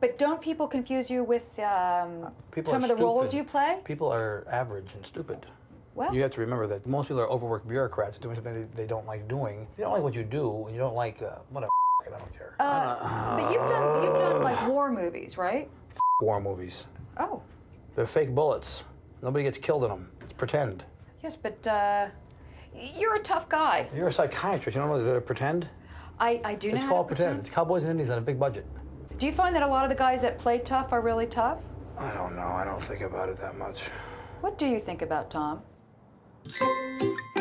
But don't people confuse you with some of the roles you play? People are average and stupid. Well, You have to remember that most people are overworked bureaucrats doing something they don't like doing. You don't like what you do, and you don't like whatever. I don't care. but you've done like war movies, right? War movies. Oh. They're fake bullets. Nobody gets killed in them. It's pretend. Yes, but you're a tough guy. You're a psychiatrist. You don't know that they're pretend? I do know It's how called to pretend. It's cowboys and Indians on a big budget. Do you find that a lot of the guys that play tough are really tough? I don't know. I don't think about it that much. What do you think about Tom?